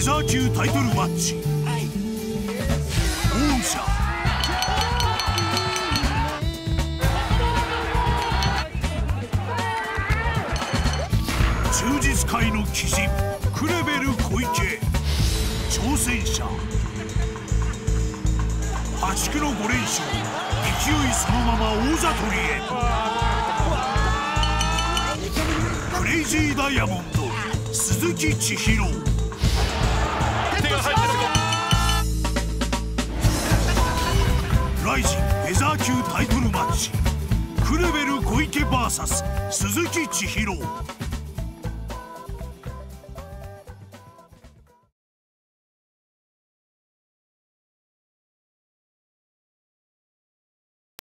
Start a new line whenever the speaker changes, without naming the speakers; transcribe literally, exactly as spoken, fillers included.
ザー級タイトルマッチ。王者柔術界の貴人クレベル小池。挑戦者破竹のご連勝、勢いそのまま王座取りへ。クレイジーダイヤモンド鈴木千尋。ライジンフェザー級タイトルマッチ、クレベル小池 ブイエス 鈴木千尋。